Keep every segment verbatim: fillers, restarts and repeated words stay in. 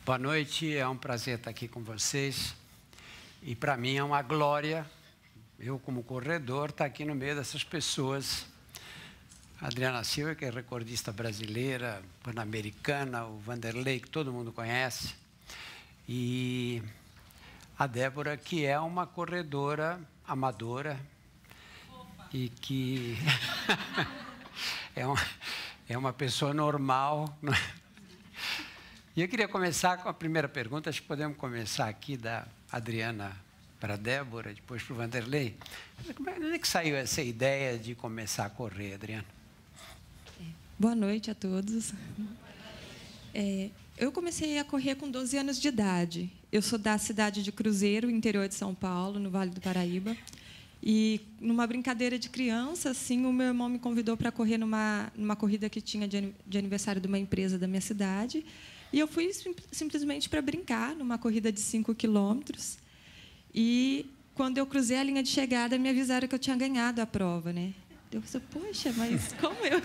Boa noite, é um prazer estar aqui com vocês. E para mim é uma glória, eu como corredor, estar aqui no meio dessas pessoas. A Adriana Silva, que é recordista brasileira, pan-americana, o Vanderlei, que todo mundo conhece. E a Débora, que é uma corredora amadora. Opa. E que é, uma, é uma pessoa normal. E eu queria começar com a primeira pergunta, acho que podemos começar aqui da Adriana para a Débora, depois para o Vanderlei. Como é que saiu essa ideia de começar a correr, Adriana? Boa noite a todos. É, eu comecei a correr com doze anos de idade. Eu sou da cidade de Cruzeiro, interior de São Paulo, no Vale do Paraíba. E, numa brincadeira de criança, assim, o meu irmão me convidou para correr numa, numa corrida que tinha de, de aniversário de uma empresa da minha cidade. E eu fui sim, simplesmente para brincar, numa corrida de cinco quilômetros. E, quando eu cruzei a linha de chegada, me avisaram que eu tinha ganhado a prova, né? Eu pensei, poxa, mas como eu...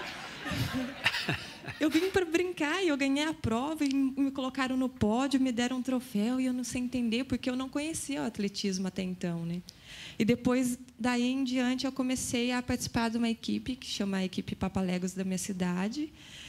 Eu vim para brincar e eu ganhei a prova e me colocaram no pódio, me deram um troféu e eu não sei entender, porque eu não conhecia o atletismo até então, né? E depois, daí em diante, eu comecei a participar de uma equipe que chama a equipe Papaléguas da minha cidade.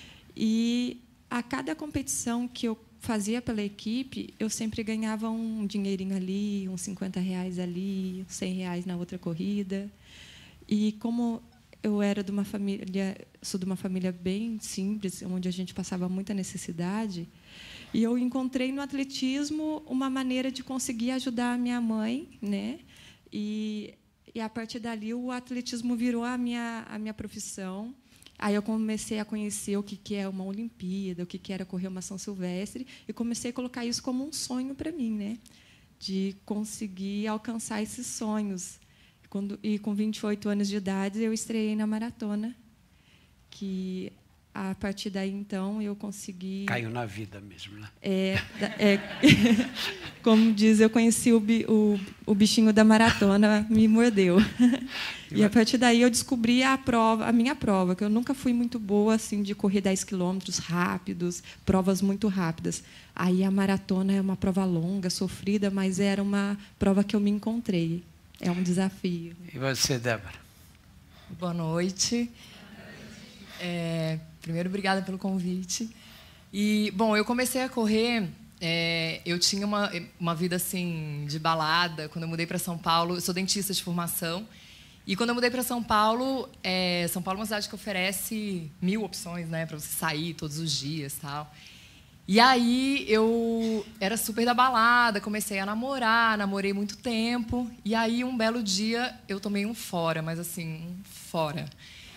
E a cada competição que eu fazia pela equipe, eu sempre ganhava um dinheirinho ali, uns cinquenta reais ali, cem reais na outra corrida. E como eu era de uma família, sou de uma família bem simples, onde a gente passava muita necessidade, e eu encontrei no atletismo uma maneira de conseguir ajudar a minha mãe, né? E, e a partir dali o atletismo virou a minha a minha profissão. Aí eu comecei a conhecer o que que é uma Olimpíada, o que que era correr uma São Silvestre, e comecei a colocar isso como um sonho para mim, né? De conseguir alcançar esses sonhos. Quando, e com vinte e oito anos de idade, eu estreiei na maratona, que a partir daí, então, eu consegui... Caiu na vida mesmo, né? É, é, como diz, eu conheci o, o, o bichinho da maratona, me mordeu. E, a partir daí, eu descobri a, prova, a minha prova, que eu nunca fui muito boa assim, de correr dez quilômetros rápidos, provas muito rápidas. Aí, a maratona é uma prova longa, sofrida, mas era uma prova que eu me encontrei. É um desafio. E você, Débora? Boa noite. É, primeiro, obrigada pelo convite. E, bom, eu comecei a correr, é, eu tinha uma, uma vida assim de balada. Quando eu mudei para São Paulo, eu sou dentista de formação. E quando eu mudei para São Paulo, é, São Paulo é uma cidade que oferece mil opções, né, para você sair todos os dias, tal. E aí eu era super da balada, comecei a namorar, namorei muito tempo. E aí, um belo dia, eu tomei um fora, mas assim, um fora.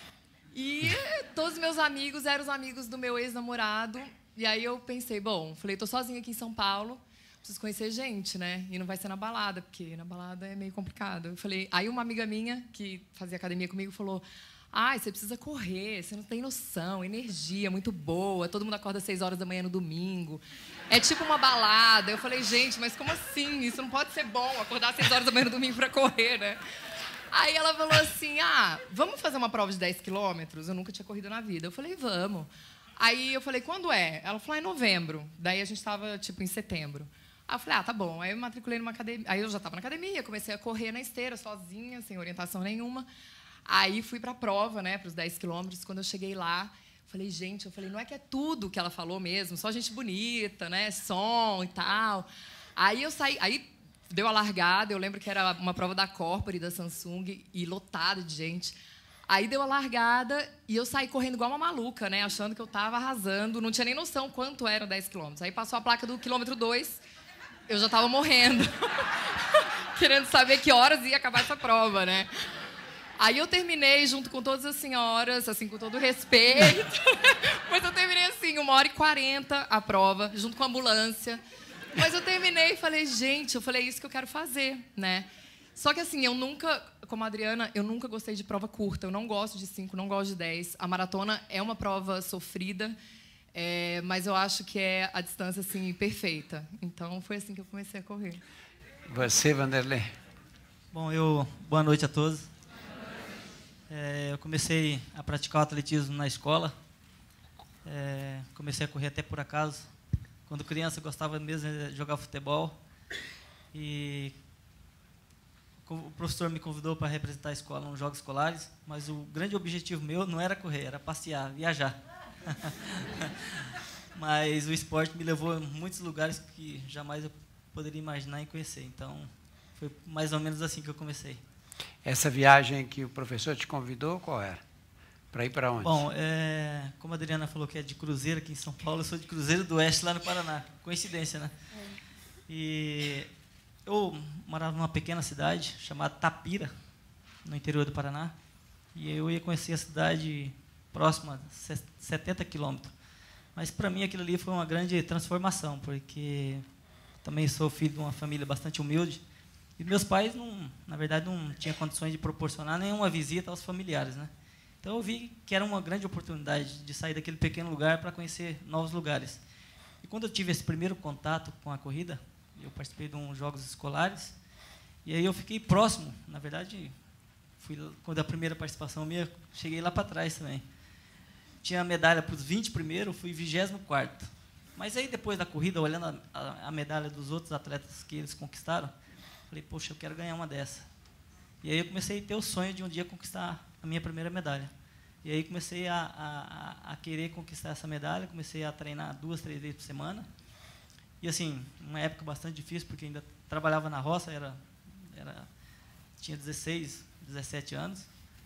E todos os meus amigos eram os amigos do meu ex-namorado. E aí eu pensei, bom, falei, tô sozinha aqui em São Paulo, preciso conhecer gente, né? E não vai ser na balada, porque na balada é meio complicado. Eu falei, aí uma amiga minha, que fazia academia comigo, falou... Ai, você precisa correr, você não tem noção, energia muito boa, todo mundo acorda às seis horas da manhã no domingo. É tipo uma balada. Eu falei, gente, mas como assim? Isso não pode ser bom, acordar às seis horas da manhã no domingo para correr, né? Aí ela falou assim, ah, vamos fazer uma prova de dez quilômetros? Eu nunca tinha corrido na vida. Eu falei, vamos. Aí eu falei, quando é? Ela falou, é em novembro. Daí a gente estava, tipo, em setembro. Aí eu falei, ah, tá bom. Aí eu me matriculei numa academia. Aí eu já estava na academia, comecei a correr na esteira, sozinha, sem orientação nenhuma. Aí fui para a prova, né, para os dez quilômetros. Quando eu cheguei lá, falei, gente, eu falei, não é que é tudo que ela falou mesmo, só gente bonita, né, som e tal. Aí eu saí, aí deu a largada, eu lembro que era uma prova da Corpore, da Samsung, e lotada de gente. Aí deu a largada e eu saí correndo igual uma maluca, né, achando que eu estava arrasando, não tinha nem noção quanto eram dez quilômetros. Aí passou a placa do quilômetro dois, eu já estava morrendo, querendo saber que horas ia acabar essa prova, né. Aí eu terminei junto com todas as senhoras, assim, com todo respeito. Mas eu terminei, assim, uma hora e quarenta a prova, junto com a ambulância. Mas eu terminei e falei, gente, eu falei, é isso que eu quero fazer, né? Só que, assim, eu nunca, como a Adriana, eu nunca gostei de prova curta. Eu não gosto de cinco, não gosto de dez. A maratona é uma prova sofrida, é, mas eu acho que é a distância, assim, perfeita. Então, foi assim que eu comecei a correr. Você, Vanderlei? Bom, eu... Boa noite a todos. É, eu comecei a praticar o atletismo na escola. É, comecei a correr até por acaso, Quando criança, eu gostava mesmo de jogar futebol. E o professor me convidou para representar a escola nos Jogos Escolares, mas o grande objetivo meu não era correr, era passear, viajar. Mas o esporte me levou a muitos lugares que jamais eu poderia imaginar e conhecer. Então, foi mais ou menos assim que eu comecei. Essa viagem que o professor te convidou, qual era? Para ir para onde? Bom, é, como a Adriana falou que é de Cruzeiro aqui em São Paulo, eu sou de Cruzeiro do Oeste, lá no Paraná. Coincidência, né? É. E eu morava numa pequena cidade chamada Tapira, no interior do Paraná. E eu ia conhecer a cidade próxima, a setenta quilômetros. Mas, para mim, aquilo ali foi uma grande transformação, porque também sou filho de uma família bastante humilde. E meus pais, não, na verdade, não tinham condições de proporcionar nenhuma visita aos familiares, né? Então, eu vi que era uma grande oportunidade de sair daquele pequeno lugar para conhecer novos lugares. E quando eu tive esse primeiro contato com a corrida, eu participei de uns jogos escolares, e aí eu fiquei próximo. Na verdade, fui, quando a primeira participação minha, cheguei lá para trás também. Tinha a medalha para os vinte primeiro, fui vigésimo quarto. Mas aí, depois da corrida, olhando a, a, a medalha dos outros atletas que eles conquistaram, falei, poxa, eu quero ganhar uma dessa. E aí eu comecei a ter o sonho de um dia conquistar a minha primeira medalha. E aí comecei a, a, a querer conquistar essa medalha, comecei a treinar duas, três vezes por semana. E assim, uma época bastante difícil, porque ainda trabalhava na roça, era, era, tinha dezesseis, dezessete anos.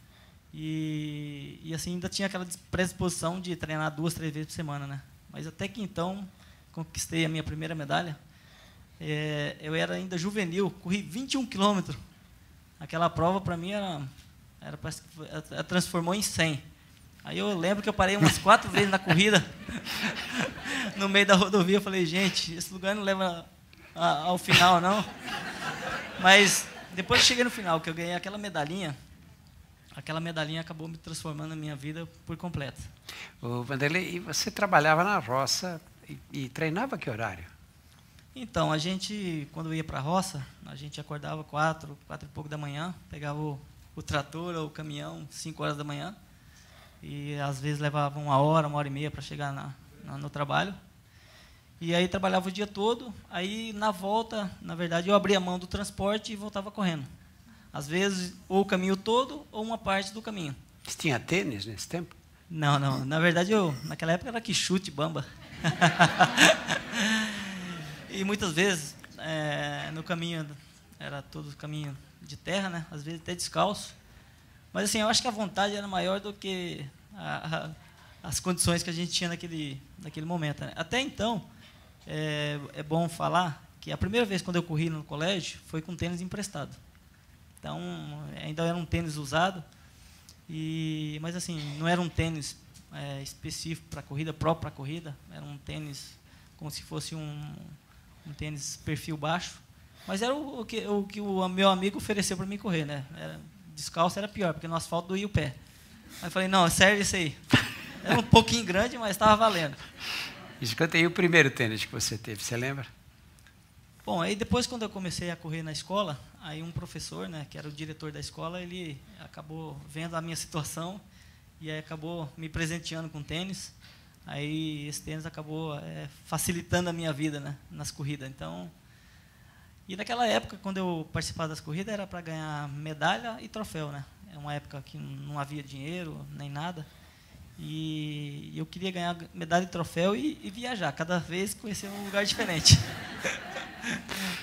E, e assim, ainda tinha aquela predisposição de treinar duas, três vezes por semana, né? Mas até que então, conquistei a minha primeira medalha. É, eu era ainda juvenil, corri vinte e um quilômetros. Aquela prova, para mim, era, era, ela transformou em cem. Aí eu lembro que eu parei umas quatro vezes na corrida, no meio da rodovia. Eu falei, gente, esse lugar não leva a, ao final, não. Mas depois que cheguei no final, que eu ganhei aquela medalhinha, aquela medalhinha acabou me transformando na minha vida por completo. Ô, Vanderlei, e você trabalhava na roça e, e treinava que horário? Então, a gente, quando ia para a roça, a gente acordava quatro, quatro e pouco da manhã, pegava o, o trator ou o caminhão, cinco horas da manhã, e às vezes levava uma hora, uma hora e meia para chegar na, na, no trabalho. E aí trabalhava o dia todo, aí na volta, na verdade, eu abria a mão do transporte e voltava correndo. Às vezes, ou o caminho todo, ou uma parte do caminho. Você tinha tênis nesse tempo? Não, não. Na verdade, eu, naquela época era que chute, bamba. E muitas vezes, é, no caminho, era todo caminho de terra, né? Às vezes até descalço. Mas assim, eu acho que a vontade era maior do que a, a, as condições que a gente tinha naquele, naquele momento, né? Até então, é, é bom falar que a primeira vez quando eu corri no colégio foi com tênis emprestado. Então, ainda era um tênis usado, e, mas assim, não era um tênis é, específico para corrida, próprio para corrida, era um tênis como se fosse um, um tênis perfil baixo, mas era o, o, que, o que o meu amigo ofereceu para mim correr, né? Era, descalço era pior, porque no asfalto doía o pé. Aí eu falei, não, serve isso aí. Era um pouquinho grande, mas estava valendo. Escuta aí o primeiro tênis que você teve, você lembra? Bom, aí depois, quando eu comecei a correr na escola, aí um professor, né, que era o diretor da escola, ele acabou vendo a minha situação e aí acabou me presenteando com tênis. Aí esse tênis acabou é, facilitando a minha vida, né, nas corridas. Então, e naquela época, quando eu participava das corridas, era para ganhar medalha e troféu, né? É uma época que não havia dinheiro nem nada. E eu queria ganhar medalha e troféu e, e viajar, cada vez conhecer um lugar diferente.